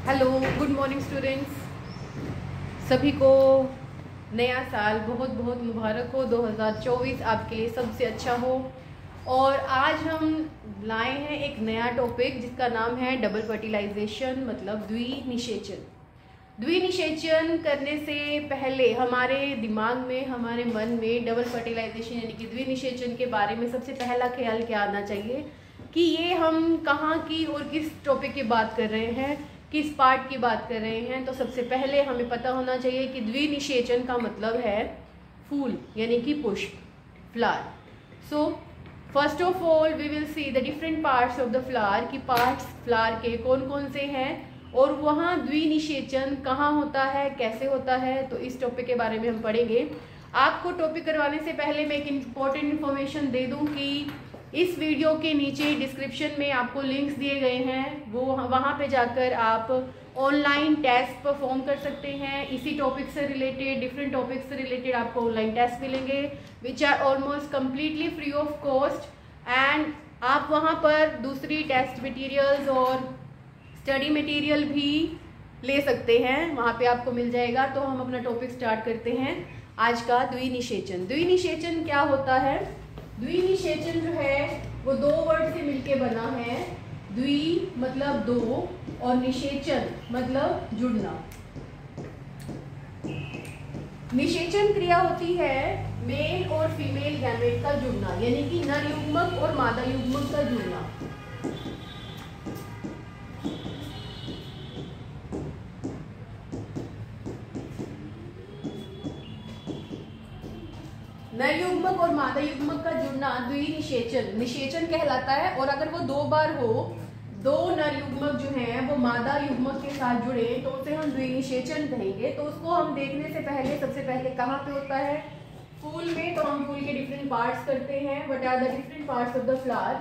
Hello, good morning students. सभी को नया साल बहुत बहुत मुबारक हो। 2024 आपके लिए सबसे अच्छा हो। और आज हम लाए हैं एक नया टॉपिक जिसका नाम है डबल फर्टिलाइजेशन, मतलब द्विनिषेचन। द्विनिषेचन करने से पहले हमारे दिमाग में, हमारे मन में डबल फर्टिलाइजेशन यानी कि द्विनिषेचन के बारे में सबसे पहला ख्याल क्या आना चाहिए कि ये हम कहाँ की और किस टॉपिक की बात कर रहे हैं, किस पार्ट की बात कर रहे हैं। तो सबसे पहले हमें पता होना चाहिए कि द्विनिषेचन का मतलब है फूल यानी कि पुष्प, flower. So first of all we will see the different parts of the flower, कि पार्ट्स फ्लावर के कौन कौन से हैं और वहाँ द्विनिषेचन कहाँ होता है, कैसे होता है। तो इस टॉपिक के बारे में हम पढ़ेंगे। आपको टॉपिक करवाने से पहले मैं एक इम्पॉर्टेंट इन्फॉर्मेशन दे दूं कि इस वीडियो के नीचे डिस्क्रिप्शन में आपको लिंक्स दिए गए हैं, वो वहाँ पे जाकर आप ऑनलाइन टेस्ट परफॉर्म कर सकते हैं। इसी टॉपिक से रिलेटेड, डिफरेंट टॉपिक से रिलेटेड आपको ऑनलाइन टेस्ट मिलेंगे which are almost completely free of cost. And आप वहाँ पर दूसरी टेस्ट मटेरियल्स और स्टडी मटेरियल भी ले सकते हैं, वहाँ पे आपको मिल जाएगा। तो हम अपना टॉपिक स्टार्ट करते हैं आज का, द्विनिषेचन। द्विनिषेचन क्या होता है? द्विनिषेचन जो है वो दो वर्ड से मिलके बना है। द्वि मतलब दो और निषेचन मतलब जुड़ना। निषेचन क्रिया होती है मेल और फीमेल गैमेट का जुड़ना, यानी कि नर युग्मक और मादा युग्मक का जुड़ना। नर युग्मक और मादा युग्मक का जुड़ना द्विनिषेचन निषेचन कहलाता है। और अगर वो दो बार हो, दो नर युग्मक जो हैं वो मादा युग्मक के साथ जुड़े तो उसे हम द्विनिषेचन कहेंगे। तो उसको हम देखने से पहले सबसे पहले कहाँ पे होता है? फूल में। तो हम फूल के डिफरेंट पार्ट्स करते हैं। What are the different parts of the flower?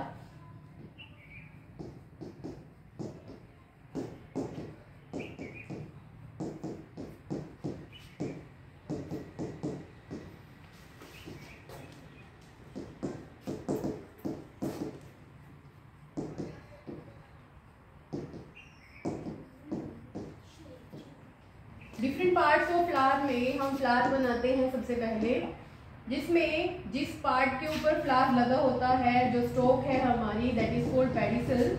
Different parts of flower में हम फ्लावर बनाते हैं सबसे पहले, जिसमें जिस पार्ट के ऊपर फ्लावर लगा होता है, जो स्टॉक है हमारी, दैट इज कॉल्ड पेडिसल।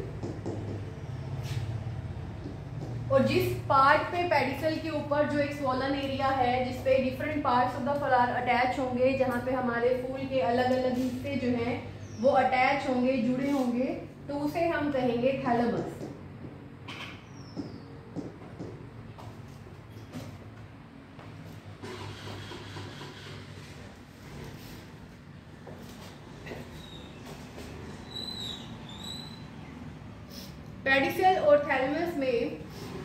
और जिस पार्ट पे पेडिसल के ऊपर जो एक स्वॉलन एरिया है जिसपे different parts of the flower attach होंगे, जहाँ पे हमारे फूल के अलग अलग हिस्से जो हैं वो अटैच होंगे, जुड़े होंगे, तो उसे हम कहेंगे थैलेमस। पेडिसल और थैलेमस में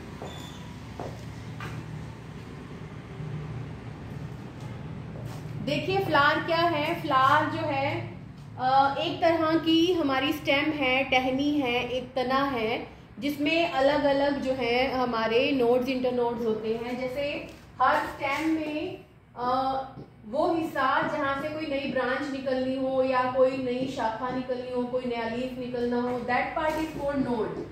देखिए फ्लावर क्या है। फ्लावर जो है एक तरह की हमारी स्टेम है, टहनी है, एक तना है, जिसमें अलग अलग जो है हमारे नोड्स, इंटरनोड्स होते हैं। जैसे हर स्टेम में वो हिस्सा जहाँ से कोई नई ब्रांच निकलनी हो या कोई नई शाखा निकलनी हो, कोई नया लीफ निकलना हो, that part is called node.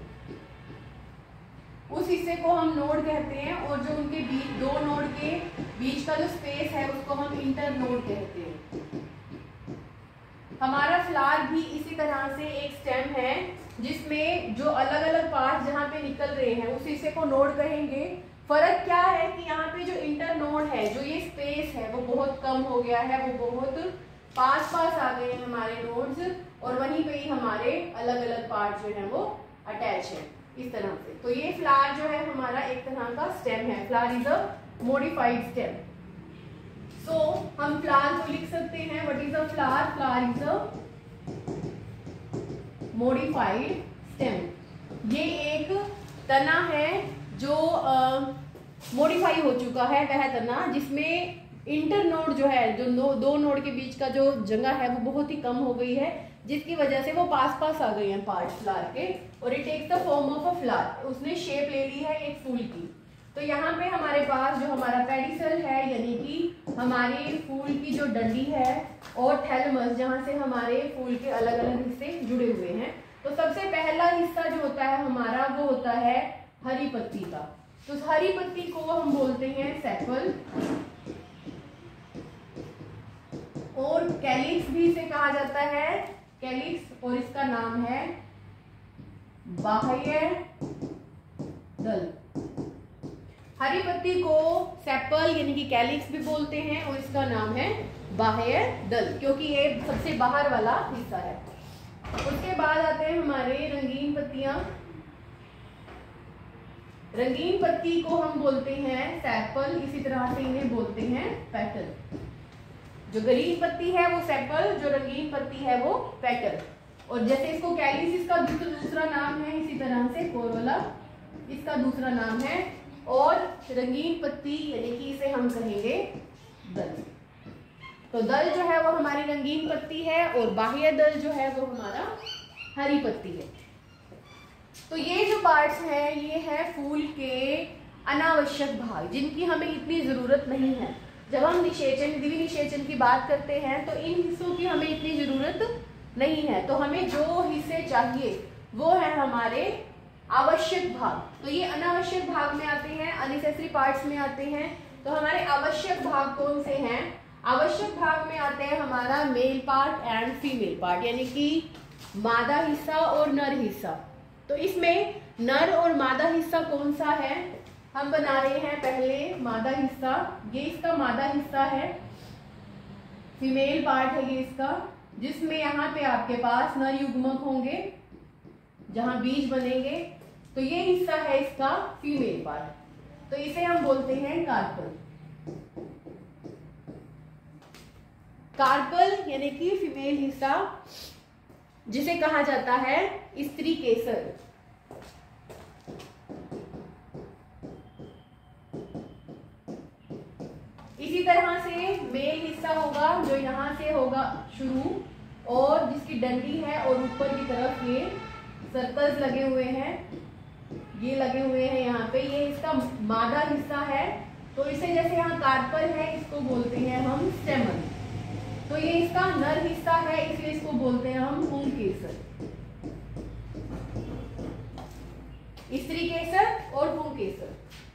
उस हिस्से को हम नोड कहते हैं। और जो उनके बीच, दो नोड के बीच का जो स्पेस है उसको हम इंटर नोड कहते हैं। हमारा फ्लावर भी इसी तरह से एक स्टेम है जिसमें जो अलग अलग पार्ट जहाँ पे निकल रहे हैं उस हिस्से को नोड कहेंगे। फर्क क्या है कि यहाँ पे जो इंटर नोड है, जो ये स्पेस है वो बहुत कम हो गया है, वो बहुत पास पास आ गए हैं हमारे नोड्स, और वहीं पे ही हमारे अलग अलग पार्ट जो है वो अटैच है इस तरह से। तो ये फ्लावर जो है हमारा एक तरह का स्टेम है। Flower is a modified stem. So हम फ्लावर को लिख सकते हैं, what is a flower? Flower is a modified stem. ये एक तना है जो मॉडिफाई हो चुका है, वह तना जिसमें इंटर नोड जो है, जो दो नोड के बीच का जो जगह है वो बहुत ही कम हो गई है, जिसकी वजह से वो पास पास आ गए हैं पार्ट फ्लावर के। और it takes the form of a flower, उसने शेप ले ली है एक फूल की। तो यहाँ पे हमारे पास जो हमारा पेडिसल है यानी कि हमारे फूल की जो डंडी है, और थैलेमस जहाँ से हमारे फूल के अलग अलग हिस्से जुड़े हुए हैं। तो सबसे पहला हिस्सा जो होता है हमारा वो होता है हरी पत्ती का। तो उस हरी पत्ती को हम बोलते हैं सेपल, और कैलिक्स भी इसे कहा जाता है, कैलिक्स, और इसका नाम है बाह्य दल। हरी पत्ती को सेपल यानी कि कैलिक्स भी बोलते हैं, और इसका नाम है बाह्य दल, क्योंकि ये सबसे बाहर वाला हिस्सा है। उसके बाद आते हैं हमारे रंगीन पत्तियां। रंगीन पत्ती को हम बोलते हैं सेपल, इसी तरह से इन्हें बोलते हैं पेटल। जो ग्रीन पत्ती है वो सेपल, जो रंगीन पत्ती है वो पेटल। और जैसे इसको कैलिस इसका दूसरा नाम है, इसी तरह से कोरोला इसका दूसरा नाम है, और रंगीन पत्ती यानी कि इसे हम कहेंगे दल। तो दल जो है वो हमारी रंगीन पत्ती है, और बाह्य दल जो है वो हमारा हरी पत्ती है। तो ये जो पार्ट्स हैं ये है फूल के अनावश्यक भाग, जिनकी हमें इतनी जरूरत नहीं है। जब हम निषेचन, द्विनिषेचन की बात करते हैं तो इन हिस्सों की हमें इतनी जरूरत नहीं है। तो हमें जो हिस्से चाहिए वो है हमारे आवश्यक भाग। तो ये अनावश्यक भाग में आते हैं, अननेसेसरी पार्ट्स में आते हैं। तो हमारे आवश्यक भाग कौन से हैं? आवश्यक भाग में आते हैं हमारा male part and female part, यानी कि मादा हिस्सा और नर हिस्सा। तो इसमें नर और मादा हिस्सा कौन सा है? हम बना रहे हैं पहले मादा हिस्सा। ये इसका मादा हिस्सा है, फीमेल पार्ट है ये इसका, जिसमें यहाँ पे आपके पास नर युग्मक होंगे जहां बीज बनेंगे। तो ये हिस्सा है इसका फीमेल पार्ट, तो इसे हम बोलते हैं कार्पल। कार्पल यानी कि फीमेल हिस्सा, जिसे कहा जाता है स्त्री केसर। इसी तरह से मेल हिस्सा होगा जो यहाँ से होगा शुरू, और जिसकी डंडी है और ऊपर की तरफ ये सर्कल्स लगे हुए हैं, ये लगे हुए हैं यहाँ पे, ये इसका मादा हिस्सा है। तो इसे जैसे यहाँ कार्पल है इसको बोलते हैं हम स्टेमन। तो ये इसका नर हिस्सा है, इसलिए इसको बोलते हैं हम पुंकेसर, स्त्री केसर और पुंकेसर।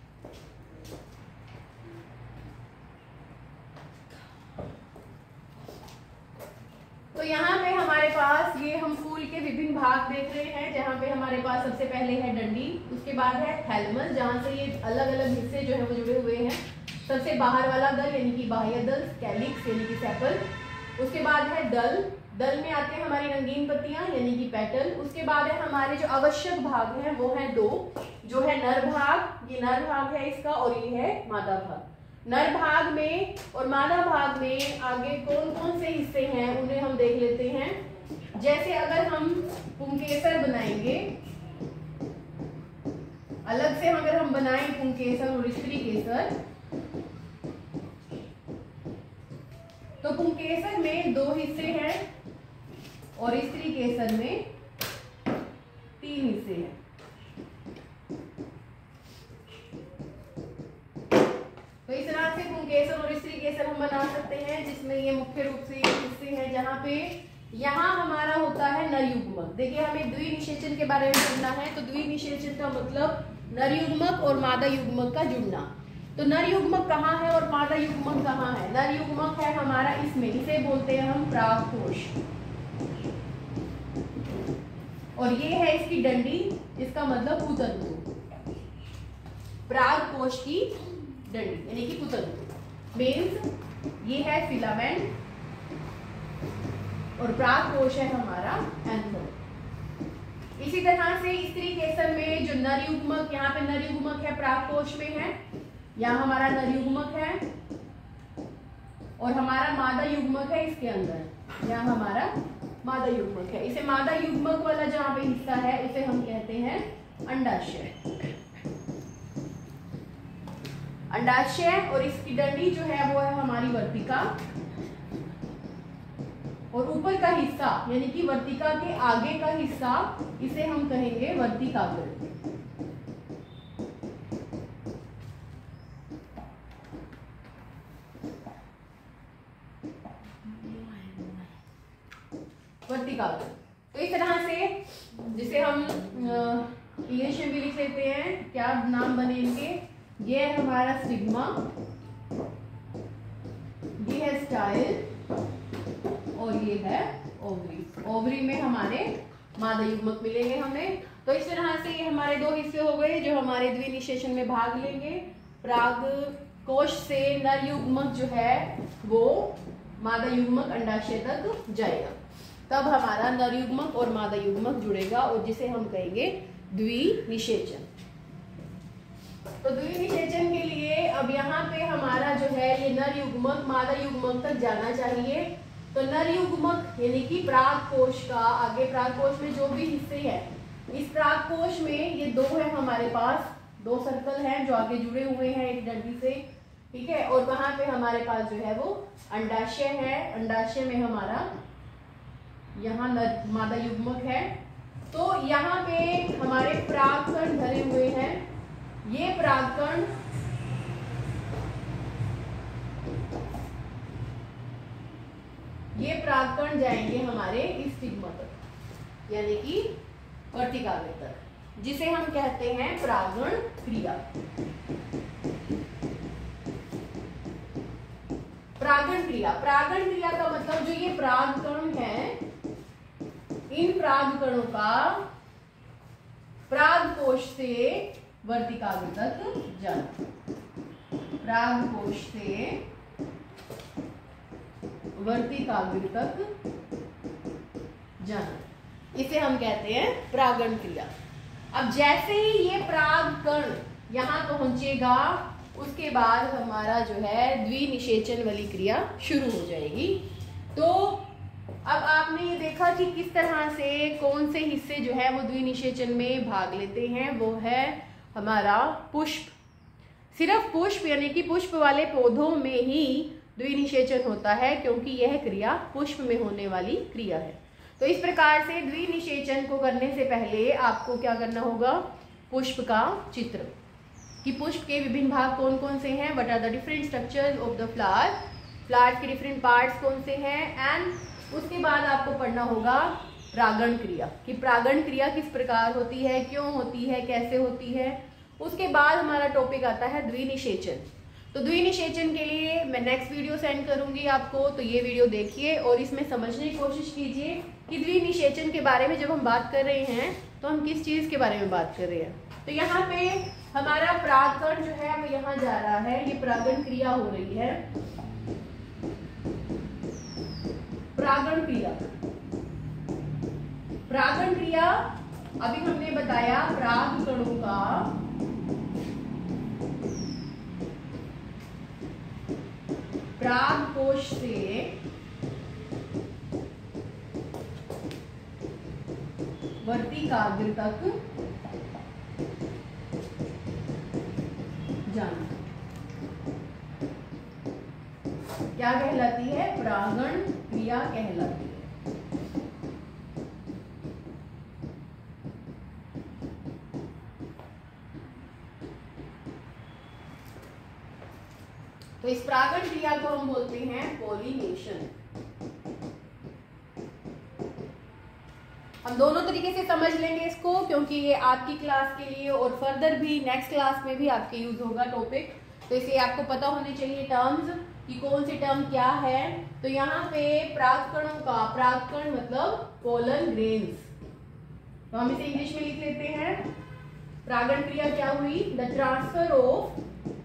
तो यहाँ पे हमारे पास ये हम फूल के विभिन्न भाग देख रहे हैं, जहाँ पे हमारे पास सबसे पहले है डंडी, उसके बाद है थैलमस, जहाँ से ये अलग अलग हिस्से जो है वो जुड़े हुए हैं। सबसे बाहर वाला दल यानी कि बाह्य दल, कैलिक्स यानी कि सेपल। उसके बाद है दल, दल में आते हैं हमारी रंगीन पत्तियां यानी कि पेटल। उसके बाद है हमारे जो आवश्यक भाग हैं वो है दो, जो है नर भाग, ये नर भाग है इसका, और ये है मादा भाग। नर भाग में और मादा भाग में आगे कौन कौन से हिस्से हैं उन्हें हम देख लेते हैं। जैसे अगर हम पुंकेसर बनाएंगे, अलग से अगर हम बनाएं पुंकेसर और स्त्री केसर, तो पुंकेसर में दो हिस्से हैं और स्त्री केसर में 3 हिस्से हैं। तो इस तरह से पुंकेसर और स्त्री केसर हम बना सकते हैं, जिसमें ये मुख्य रूप से ये हिस्से हैं, जहां पे यहाँ हमारा होता है नर युग्मक। देखिए हमें द्विनिषेचन के बारे में पढ़ना है, तो द्विनिषेचन का मतलब नर युग्मक और मादा युग्मक का जुड़ना। तो नर युग्मक कहाँ है और मादा युग्मक कहाँ है? नर युग्मक है हमारा इसमें, इसे बोलते हैं हम परागकोश, और ये है इसकी डंडी, इसका मतलब पुतंतु। परागकोश की डंडी यानी कि पुतंतु मीन्स ये है फिलामेंट, और परागकोश है हमारा एंथर। इसी तरह से स्त्री केसर में जो नर युग्मक, यहाँ पे नर युग्मक है परागकोश में है, यहाँ हमारा नर युग्मक है, और हमारा मादा युग्मक है इसके अंदर, यहाँ हमारा मादा युग्मक है। इसे मादा युग्मक वाला जहाँ पे हिस्सा है उसे हम कहते हैं अंडाशय। अंडाशय, और इसकी डंडी जो है वो है हमारी वर्तिका, और ऊपर का हिस्सा यानी कि वर्तिका के आगे का हिस्सा इसे हम कहेंगे वर्तिकाग्र। वर्तिकाग्र। तो इस तरह से जिसे हम इंग्लिश में भी लिख लेते हैं, क्या नाम बने इनके। ये है हमारा स्टिग्मा, ये है स्टाइल और ये है ओवरी। ओवरी में हमारे मादा युग्मक मिलेंगे हमें। तो इस तरह से ये हमारे दो हिस्से हो गए जो हमारे द्विनिषेचन में भाग लेंगे। परागकोश से नर युग्मक जो है वो मादा युग्मक अंडाशय तक जाएगा, तब हमारा नर युग्मक और मादा युग्मक जुड़ेगा और जिसे हम कहेंगे द्विनिषेचन। तो द्विनिषेचन के लिए अब यहाँ पे हमारा जो है ये नर युग्मक मादा युग्मक तक जाना चाहिए। तो नर युग्मक यानी कि परागकोश का आगे परागकोश में जो भी हिस्से हैं, इस परागकोश में ये दो है हमारे पास, दो सर्कल हैं जो आगे जुड़े हुए हैं एक डंडी से, ठीक है। और वहां पे हमारे पास जो है वो अंडाशय है, अंडाशय में हमारा यहाँ मादा युग्मक है। तो यहाँ पे हमारे परागकण भरे हुए हैं। ये परागकण जाएंगे हमारे इस स्टिग्मा तक यानी कि वर्तिकाग्र तक, जिसे हम कहते हैं परागण क्रिया। परागण क्रिया का मतलब जो ये परागकण है, इन परागकणों का परागकोश से वर्तिकाग्र तक जाना, परागकोश से वर्तिकाग्र तक जाना, इसे हम कहते हैं परागण क्रिया। अब जैसे ही ये परागकण यहाँ पहुंचेगा उसके बाद हमारा जो है द्विनिषेचन वाली क्रिया शुरू हो जाएगी। तो अब आपने ये देखा कि किस तरह से कौन से हिस्से जो है वो द्विनिषेचन में भाग लेते हैं। वो है हमारा पुष्प, सिर्फ पुष्प यानी कि पुष्प वाले पौधों में ही द्विनिषेचन होता है क्योंकि यह क्रिया पुष्प में होने वाली क्रिया है। तो इस प्रकार से द्विनिषेचन को करने से पहले आपको क्या करना होगा, पुष्प का चित्र, कि पुष्प के विभिन्न भाग कौन कौन से हैं, what are the different structures of the flower, flowers के डिफरेंट पार्ट्स कौन से हैं। एंड उसके बाद आपको पढ़ना होगा परागण क्रिया, कि परागण क्रिया किस प्रकार होती है, क्यों होती है, कैसे होती है। उसके बाद हमारा टॉपिक आता है द्विनिषेचन। तो द्विनिषेचन के लिए मैं नेक्स्ट वीडियो सेंड करूंगी आपको, तो ये वीडियो देखिए और इसमें समझने की कोशिश कीजिए कि द्विनिषेचन के बारे में जब हम बात कर रहे हैं तो हम किस चीज के बारे में बात कर रहे हैं। तो यहाँ पे हमारा परागकण जो है वो यहाँ जा रहा है, ये परागण क्रिया हो रही है। परागण क्रिया अभी हमने बताया परागकणों का परागकोश से वर्तिकाग्र तक जाना क्या कहलाती है, परागण क्रिया कहलाती है। तो इस परागण क्रिया को हम बोलते हैं पॉलिनेशन। हम दोनों तरीके से समझ लेंगे इसको क्योंकि ये आपकी क्लास के लिए और फर्दर भी नेक्स्ट क्लास में भी आपके यूज होगा टॉपिक। तो इसे आपको पता होने चाहिए टर्म्स कि कौन सी टर्म क्या है। तो यहाँ पे परागकणों का, परागकण मतलब पोलन ग्रेन्स, तो हम इसे इंग्लिश में लिख लेते हैं। परागण क्रिया क्या हुई, the transfer of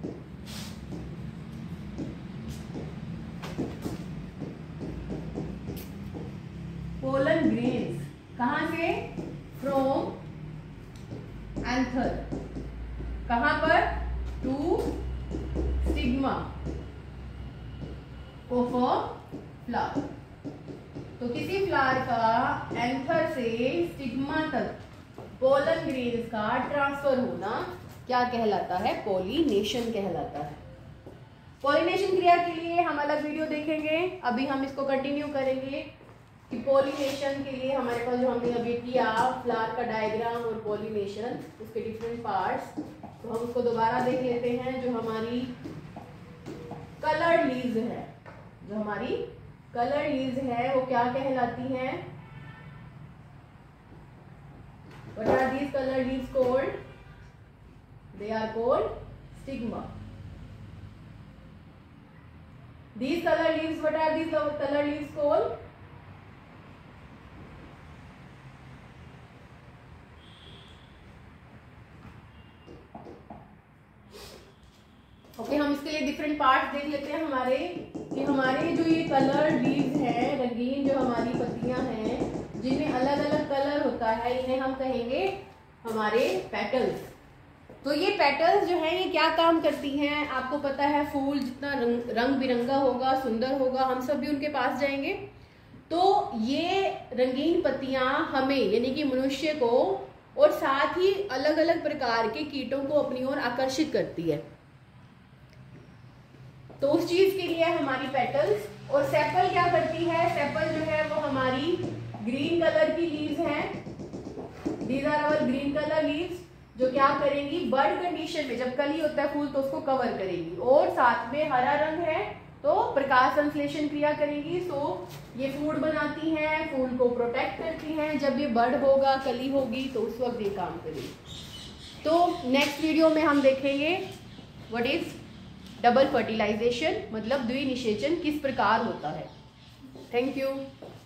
pollen grains, कहां से, फ्रॉम एंथर, कहां पर, to stigma of a flower. तो किसी फ्लावर का एंथर से स्टिग्मा तक पोलन ग्रेन्स का ट्रांसफर होना क्या कहलाता है, पॉलिनेशन कहलाता है। पॉलिनेशन क्रिया के लिए हम अलग वीडियो देखेंगे, अभी हम इसको कंटिन्यू करेंगे कि पॉलिनेशन के लिए हमारे पास जो हमने अभी किया फ्लावर का डायग्राम और पॉलिनेशन उसके डिफरेंट पार्ट्स, तो हम उसको दोबारा देख लेते हैं। जो हमारी कलर्ड लीव्स है, जो हमारी कलर्ड लीव्स है वो क्या कहलाती हैं, what are these these colored leaves called? They are called stigma. These colored leaves, what are these colored leaves called? Okay, हम इसके लिए डिफरेंट पार्ट्स देख लेते हैं हमारे, कि हमारे जो ये कलर्ड लीव्स हैं, रंगीन जो हमारी पत्तियां हैं जिनमें अलग अलग कलर होता है, इन्हें हम कहेंगे हमारे पेटल्स। तो ये पेटल्स जो है ये क्या काम करती हैं? आपको पता है फूल जितना रंग बिरंगा होगा, सुंदर होगा, हम सब भी उनके पास जाएंगे। तो ये रंगीन पत्तियां हमें यानी कि मनुष्य को और साथ ही अलग अलग प्रकार के कीटों को अपनी ओर आकर्षित करती है। तो उस चीज के लिए हमारी पेटल्स। और सेपल क्या करती है? सेपल जो है वो हमारी ग्रीन कलर की लीव्स हैं। These are our green colour leaves, जो क्या करेंगी? बर्ड कंडीशन में जब कली होता है फूल तो उसको कवर करेंगी, और साथ में हरा रंग है तो प्रकाश संश्लेषण क्रिया करेंगी। सो ये फूड बनाती हैं, फूल को प्रोटेक्ट करती हैं। जब ये बर्ड होगा, कली होगी, तो उस वक्त ये काम करेगी। तो नेक्स्ट वीडियो में हम देखेंगे व्हाट इज डबल फर्टिलाइजेशन, मतलब द्विनिषेचन किस प्रकार होता है। Thank you.